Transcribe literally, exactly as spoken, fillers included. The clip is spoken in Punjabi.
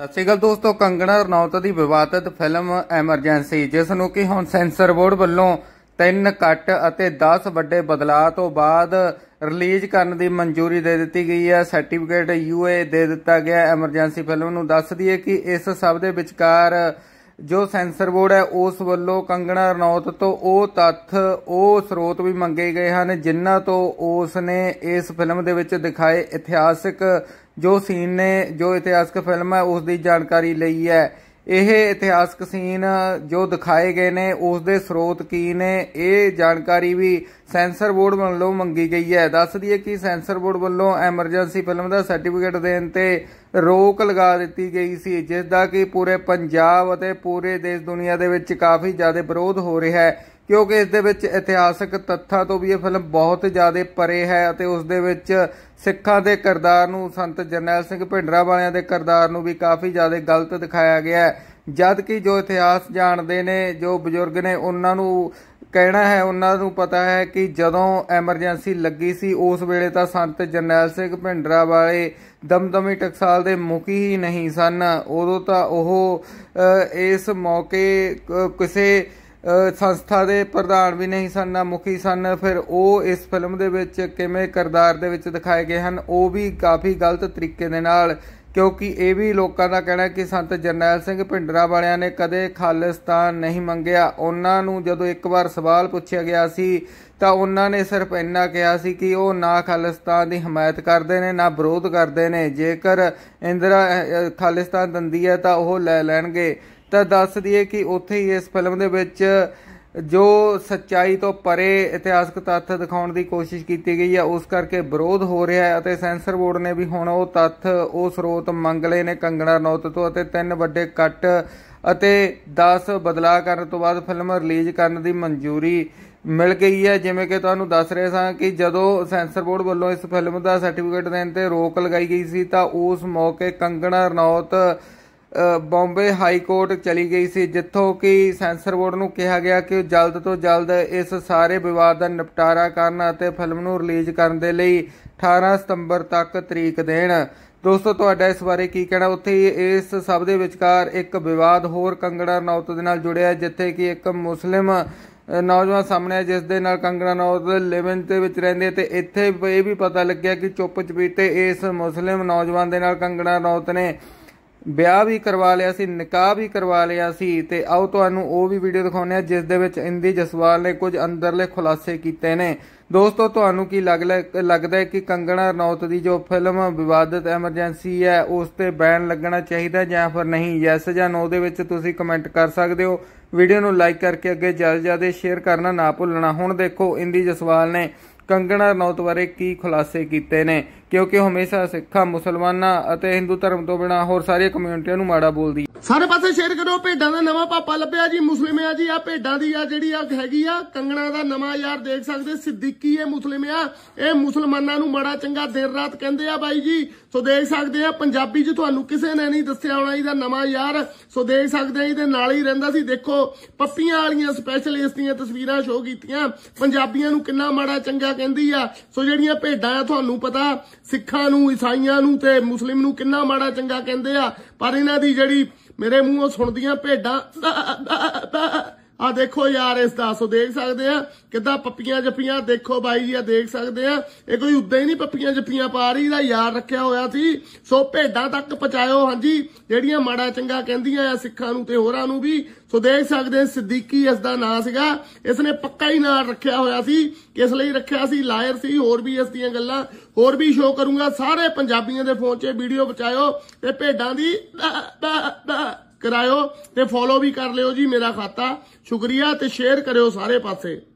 ਸਤਿ ਸ਼੍ਰੀ ਅਕਾਲ ਦੋਸਤੋ, ਕੰਗਣਾ ਰਣੌਤ ਦੀ ਵਿਵਾਦਤ ਫਿਲਮ ਐਮਰਜੈਂਸੀ, ਜਿਸ ਨੂੰ ਕਿ ਹੁਣ ਸੈਂਸਰ ਬੋਰਡ ਵੱਲੋਂ ਤਿੰਨ ਕੱਟ ਅਤੇ ਦਸ ਵੱਡੇ ਬਦਲਾਅ ਤੋਂ ਬਾਅਦ ਰਿਲੀਜ਼ ਕਰਨ ਦੀ ਮਨਜ਼ੂਰੀ ਦੇ ਦਿੱਤੀ ਗਈ ਹੈ। ਸਰਟੀਫਿਕੇਟ ਯੂ ਏ ਦੇ ਦਿੱਤਾ ਗਿਆ ਐਮਰਜੈਂਸੀ ਫਿਲਮ ਨੂੰ। ਦੱਸ ਦਈਏ ਕਿ ਇਸ ਸਭ ਦੇ ਵਿਚਕਾਰ ਜੋ ਸੈਂਸਰ ਬੋਰਡ ਹੈ ਉਸ ਵੱਲੋਂ ਕੰਗਣਾ ਰਣੌਤ ਤੋਂ ਉਹ ਤੱਥ, ਉਹ ਸਰੋਤ ਵੀ ਮੰਗੇ ਗਏ ਹਨ ਜਿਨ੍ਹਾਂ ਤੋਂ ਉਸ ਨੇ ਇਸ ਫਿਲਮ ਦੇ ਵਿੱਚ ਦਿਖਾਏ ਇਤਿਹਾਸਕ ਜੋ ਸੀਨ ਨੇ, ਜੋ ਇਤਿਹਾਸਕ ਫਿਲਮ ਹੈ ਉਸ ਦੀ ਜਾਣਕਾਰੀ ਲਈ ਹੈ। ਇਹ ਇਤਿਹਾਸਕ ਸੀਨ ਜੋ ਦਿਖਾਏ ਗਏ ਨੇ ਉਸ ਦੇ ਸਰੋਤ ਕੀ ਨੇ, ਇਹ ਜਾਣਕਾਰੀ ਵੀ ਸੈਂਸਰ ਬੋਰਡ ਵੱਲੋਂ ਮੰਗੀ ਗਈ ਹੈ। ਦੱਸ ਦਈਏ ਕਿ ਸੈਂਸਰ ਬੋਰਡ ਵੱਲੋਂ ਐਮਰਜੈਂਸੀ ਫਿਲਮ ਦਾ ਸਰਟੀਫਿਕੇਟ ਦੇਣ ਤੇ ਰੋਕ ਲਗਾ ਦਿੱਤੀ ਗਈ ਸੀ, ਜਿਸ ਦਾ ਕਿ ਪੂਰੇ ਪੰਜਾਬ ਅਤੇ ਪੂਰੇ ਦੇਸ਼ ਦੁਨੀਆ ਦੇ ਵਿੱਚ ਕਾਫੀ ਜ਼ਿਆਦਾ ਵਿਰੋਧ ਹੋ ਰਿਹਾ ਹੈ, ਕਿਉਂਕਿ ਇਸ ਦੇ ਵਿੱਚ ਇਤਿਹਾਸਕ ਤੱਥਾਂ ਤੋਂ ਵੀ ਇਹ ਫਿਲਮ ਬਹੁਤ ਜ਼ਿਆਦਾ ਪਰੇ ਹੈ ਅਤੇ ਉਸ ਦੇ ਵਿੱਚ ਸਿੱਖਾਂ ਦੇ ਕਿਰਦਾਰ ਨੂੰ, ਸੰਤ ਜਰਨੈਲ ਸਿੰਘ ਭਿੰਡਰਾਂਵਾਲਿਆਂ ਦੇ ਕਿਰਦਾਰ ਨੂੰ ਵੀ ਕਾਫੀ ਜ਼ਿਆਦਾ ਗਲਤ ਦਿਖਾਇਆ ਗਿਆ ਹੈ। ਜਦ ਕਿ ਜੋ ਇਤਿਹਾਸ ਜਾਣਦੇ ਨੇ, ਜੋ ਬਜ਼ੁਰਗ ਨੇ, ਉਹਨਾਂ ਨੂੰ ਕਹਿਣਾ ਹੈ, ਉਹਨਾਂ ਨੂੰ ਪਤਾ ਹੈ ਕਿ ਜਦੋਂ ਐਮਰਜੈਂਸੀ ਲੱਗੀ ਸੀ ਉਸ ਵੇਲੇ ਤਾਂ ਸੰਤ ਜਰਨੈਲ ਸਿੰਘ ਭਿੰਡਰਾਂਵਾਲੇ ਦਮਦਮੀ ਟਕਸਾਲ ਦੇ ਮੁਖੀ ਹੀ ਨਹੀਂ ਸਨ। ਉਦੋਂ ਤਾਂ ਉਹ ਇਸ ਮੌਕੇ ਕਿਸੇ ਸੰਸਥਾ ਦੇ ਪ੍ਰਧਾਨ ਵੀ ਨਹੀਂ ਸਨ, ਨਾ ਮੁਖੀ ਸਨ। ਫਿਰ ਉਹ ਇਸ ਫਿਲਮ ਦੇ ਵਿੱਚ ਕਿਵੇਂ ਕਿਰਦਾਰ ਦੇ ਵਿੱਚ ਦਿਖਾਏ ਗਏ ਹਨ, ਉਹ ਵੀ ਕਾਫੀ ਗਲਤ ਤਰੀਕੇ ਦੇ ਨਾਲ, ਕਿਉਂਕਿ ਇਹ ਵੀ ਲੋਕਾਂ ਦਾ ਕਹਿਣਾ ਕਿ ਸੰਤ ਜਰਨੈਲ ਸਿੰਘ ਭਿੰਡਰਾਂਵਾਲਿਆਂ ਨੇ ਕਦੇ ਖਾਲਿਸਤਾਨ ਨਹੀਂ ਮੰਗਿਆ। ਉਹਨਾਂ ਨੂੰ ਜਦੋਂ ਇੱਕ ਵਾਰ ਸਵਾਲ ਪੁੱਛਿਆ ਗਿਆ ਸੀ ਤਾਂ ਉਹਨਾਂ ਨੇ ਸਿਰਫ ਇੰਨਾ ਕਿਹਾ ਸੀ ਕਿ ਉਹ ਨਾ ਖਾਲਿਸਤਾਨ ਦੀ ਹਮਾਇਤ ਕਰਦੇ ਨੇ, ਨਾ ਵਿਰੋਧ ਕਰਦੇ ਨੇ। ਜੇਕਰ ਇੰਦਰਾ ਖਾਲਿਸਤਾਨ ਦਿੰਦੀ ਹੈ ਤਾਂ ਉਹ ਲੈ ਲੈਣਗੇ। ਤਾਂ ਦੱਸ ਦਈਏ ਕਿ ਉੱਥੇ ਹੀ ਇਸ ਫਿਲਮ ਦੇ ਵਿੱਚ ਜੋ ਸੱਚਾਈ ਤੋਂ ਪਰੇ ਇਤਿਹਾਸਕ ਤੱਥ ਦਿਖਾਉਣ ਦੀ ਕੋਸ਼ਿਸ਼ ਕੀਤੀ ਗਈ ਹੈ, ਉਸ ਕਰਕੇ ਵਿਰੋਧ ਹੋ ਰਿਹਾ ਹੈ ਅਤੇ ਸੈਂਸਰ ਬੋਰਡ ਨੇ ਵੀ ਹੁਣ ਉਹ ਤੱਥ, ਉਹ ਸਰੋਤ ਮੰਗ ਲਏ ਨੇ ਕੰਗਣਾ ਰਣੌਤ ਤੋਂ ਅਤੇ ਤਿੰਨ ਵੱਡੇ ਕੱਟ ਅਤੇ ਦਸ ਬਦਲਾਅ ਕਰਨ ਤੋਂ ਬਾਅਦ ਫਿਲਮ ਰਿਲੀਜ਼ ਕਰਨ ਦੀ ਮਨਜ਼ੂਰੀ ਮਿਲ ਗਈ ਹੈ। ਜਿਵੇਂ ਕਿ ਤੁਹਾਨੂੰ ਦੱਸ ਰਹੇ ਸਾਂ ਕਿ ਜਦੋਂ ਸੈਂਸਰ ਬੋਰਡ ਵੱਲੋਂ ਇਸ ਫਿਲਮ ਦਾ ਸਰਟੀਫਿਕੇਟ ਦੇਣ ਤੇ ਰੋਕ ਲਗਾਈ ਗਈ ਸੀ ਤਾਂ ਉਸ ਮੌਕੇ ਕੰਗਣਾ ਰਣੌਤ ਬੰਬੇ ਹਾਈ ਕੋਰਟ ਚਲੀ ਗਈ ਸੀ, ਜਿੱਥੋਂ ਕਿ ਸੈਂਸਰ ਬੋਰਡ ਨੂੰ ਕਿਹਾ ਗਿਆ ਕਿ ਜਲਦ ਤੋਂ ਜਲਦ ਇਸ ਸਾਰੇ ਵਿਵਾਦ ਦਾ ਨਿਪਟਾਰਾ ਕਰਨ ਅਤੇ ਫਿਲਮ ਨੂੰ ਰਿਲੀਜ਼ ਕਰਨ ਦੇ ਲਈ ਅਠਾਰਾਂ ਸਤੰਬਰ ਤੱਕ ਤਰੀਕ ਦੇਣ। ਦੋਸਤੋ, ਤੁਹਾਡਾ ਇਸ ਬਾਰੇ ਕੀ ਕਹਿਣਾ? ਉੱਥੇ ਹੀ ਇਸ ਸਭ ਦੇ ਵਿਚਕਾਰ ਇੱਕ ਵਿਵਾਦ ਹੋਰ ਕੰਗਣਾ ਰਣੌਤ ਦੇ ਨਾਲ ਜੁੜਿਆ, ਜਿੱਥੇ ਕਿ ਇੱਕ ਮੁਸਲਿਮ ਨੌਜਵਾਨ ਸਾਹਮਣੇ ਹੈ ਜਿਸ ਦੇ ਨਾਲ ਕੰਗਣਾ ਰਣੌਤ ਲਿਵਿੰਗ ਦੇ ਵਿੱਚ ਰਹਿੰਦੇ, ਤੇ ਇੱਥੇ ਇਹ ਵੀ ਪਤਾ ਲੱਗਿਆ ਕਿ ਚੁੱਪ ਚਪੀਤੇ ਇਸ ਮੁਸਲਿਮ ਨੌਜਵਾਨ ਦੇ ਨਾਲ ਕੰਗਣਾ ਰਣੌਤ ਨੇ ਵਿਆਹ ਵੀ ਕਰਵਾ ਲਿਆ ਸੀ, ਨਿਕਾਹ ਵੀ ਕਰਵਾ ਲਿਆ ਸੀ। ਤੇ ਆਓ ਤੁਹਾਨੂੰ ਉਹ ਵੀ ਵੀਡੀਓ ਦਿਖਾਉਂਦੇ ਹਾਂ ਜਿਸ ਦੇ ਵਿੱਚ ਇੰਦੀ ਜਸਵਾਲ ਨੇ ਕੁਝ ਅੰਦਰਲੇ ਖੁਲਾਸੇ ਕੀਤੇ ਨੇ। ਦੋਸਤੋ, ਤੁਹਾਨੂੰ ਕੀ ਲੱਗਦਾ ਹੈ ਕਿ ਕੰਗਣਾ ਰਣੌਤ ਦੀ ਜੋ ਫਿਲਮ ਵਿਵਾਦਤ ਐਮਰਜੈਂਸੀ ਹੈ ਉਸ ਤੇ ਬੈਨ ਲੱਗਣਾ ਚਾਹੀਦਾ ਜਾਂ ਫਿਰ ਨਹੀਂ? ਯੈਸ ਜਾਂ ਨੋ ਦੇ ਵਿੱਚ ਤੁਸੀਂ ਕਮੈਂਟ ਕਰ ਸਕਦੇ ਹੋ। ਵੀਡੀਓ ਨੂੰ ਲਾਈਕ ਕਰਕੇ ਅੱਗੇ ਜ਼ਿਆਦਾ ਜ਼ਿਆਦਾ ਸ਼ੇਅਰ ਕਰਨਾ ਨਾ ਭੁੱਲਣਾ। ਹੁਣ ਦੇਖੋ ਇੰਦੀ ਜਸਵਾਲ ਨੇ ਕੰਗਣਾ ਰਣੌਤ ਬਾਰੇ ਕੀ ਖੁਲਾਸੇ ਕੀਤੇ ਨੇ, ਕਿਉਂਕਿ ਉਹ ਹਮੇਸ਼ਾ ਸਿੱਖਾਂ, ਮੁਸਲਮਾਨਾਂ ਅਤੇ ਹਿੰਦੂ ਧਰਮ ਤੋਂ ਬਿਨਾਂ ਹੋਰ ਸਾਰੀਆਂ ਕਮਿਊਨਿਟੀਆਂ ਨੂੰ ਮਾੜਾ ਬੋਲਦੀ। ਸਾਰੇ ਪਾਸੇ ਸ਼ੇਅਰ ਕਰੋ। ਭੇਡਾਂ ਦਾ ਨਵਾਂ ਪਾਪਾ ਲੱਭਿਆ ਜੀ, ਮੁਸਲਿਮ ਆ ਜੀ। ਆ ਭੇਡਾਂ ਦੀ ਆ ਜਿਹੜੀ ਆ ਹੈਗੀ ਆ ਕੰਗਣਾ ਦਾ ਨਵਾਂ ਯਾਰ, ਦੇਖ ਸਕਦੇ ਸਿੱਦੀਕੀ ਇਹ ਮੁਸਲਿਮ ਆ। ਇਹ ਮੁਸਲਮਾਨਾਂ ਨੂੰ ਮਾੜਾ ਚੰਗਾ ਦਿਨ ਰਾਤ ਕਹਿੰਦੇ ਆ ਬਾਈ ਜੀ। ਸੋ ਦੇਖ ਸਕਦੇ ਆ ਪੰਜਾਬੀ ਚ ਤੁਹਾਨੂੰ ਕਿਸੇ ਨੇ ਨਹੀਂ ਦੱਸਿਆ ਹੋਣਾ ਇਹਦਾ ਨਵਾਂ ਯਾਰ। ਸੋ ਦੇਖ ਸਕਦੇ ਆ ਇਹਦੇ ਨਾਲ ਹੀ ਰਹਿੰਦਾ ਸੀ। ਦੇਖੋ ਪੱਪੀਆਂ ਵਾਲੀਆਂ ਸਪੈਸ਼ਲ ਇਸ ਦੀਆਂ ਤਸਵੀਰਾਂ ਸ਼ੋਅ ਕੀਤੀਆਂ। ਪੰਜਾਬੀਆਂ ਨੂੰ ਕਿੰਨਾ ਮਾੜਾ ਚੰਗਾ ਕਹਿੰਦੀ ਆ। ਸੋ ਜਿਹੜੀਆਂ ਭੇਡਾਂ ਆ ਤੁਹਾਨੂੰ ਪਤਾ ਸਿੱਖਾਂ ਨੂੰ, ਈਸਾਈਆਂ ਨੂੰ ਤੇ ਮੁਸਲਿਮ ਨੂੰ ਕਿੰਨਾ ਮਾੜਾ ਚੰਗਾ ਕਹਿੰਦੇ ਆ, ਪਰ ਇਹਨਾਂ ਦੀ ਜਿਹੜੀ ਮੇਰੇ ਮੂੰਹੋਂ ਸੁਣਦੀਆਂ ਭੇਡਾਂ ਆ ਦੇਖੋ ਯਾਰ ਇਸ ਦਾ। ਸੋ ਦੇਖ ਸਕਦੇ ਆ ਕਿੱਦਾਂ ਪੱਪੀਆਂ ਜੱਫੀਆਂ, ਦੇਖੋ ਬਾਈ ਜੀ ਆ ਦੇਖ ਸਕਦੇ ਆ। ਇਹ ਕੋਈ ਉਦਾਂ ਹੀ ਨਹੀਂ ਪੱਪੀਆਂ ਜੱਫੀਆਂ ਪਾ ਰਹੀ, ਦਾ ਯਾਰ ਰੱਖਿਆ ਹੋਇਆ ਸੀ। ਸੋ ਭੇਡਾਂ ਤੱਕ ਪਹੁੰਚਾਇਓ ਹਾਂਜੀ, ਜਿਹੜੀਆਂ ਮਾੜਾ ਚੰਗਾ ਕਹਿੰਦੀਆਂ ਆ ਸਿੱਖਾਂ ਨੂੰ ਤੇ ਹੋਰਾਂ ਨੂੰ ਵੀ। ਸੋ ਦੇਖ ਸਕਦੇ ਸਿੱਦੀਕੀ ਇਸ ਦਾ ਨਾਂ ਸੀਗਾ। ਇਸ ਨੇ ਪੱਕਾ ਹੀ ਨਾਂ ਰੱਖਿਆ ਹੋਇਆ ਸੀ। ਕਿਸ ਲਈ ਰੱਖਿਆ ਸੀ? ਲਾਇਰ ਸੀ। ਹੋਰ ਵੀ ਇਸ ਦੀਆਂ ਗੱਲਾਂ ਹੋਰ ਵੀ ਸ਼ੋਅ ਕਰੂੰਗਾ। ਸਾਰੇ ਪੰਜਾਬੀਆਂ ਦੇ ਫੋਨ 'ਚ ਵੀਡੀਓ ਪਹੁੰਚਾਇਓ ਤੇ ਭੇਡਾਂ ਦੀ ਕਰਾਇਓ ਤੇ ਫੋਲੋ ਵੀ ਕਰ ਲਿਓ ਜੀ ਮੇਰਾ ਖਾਤਾ। ਸ਼ੁਕਰੀਆ ਤੇ ਸ਼ੇਅਰ ਕਰਿਓ ਸਾਰੇ ਪਾਸੇ।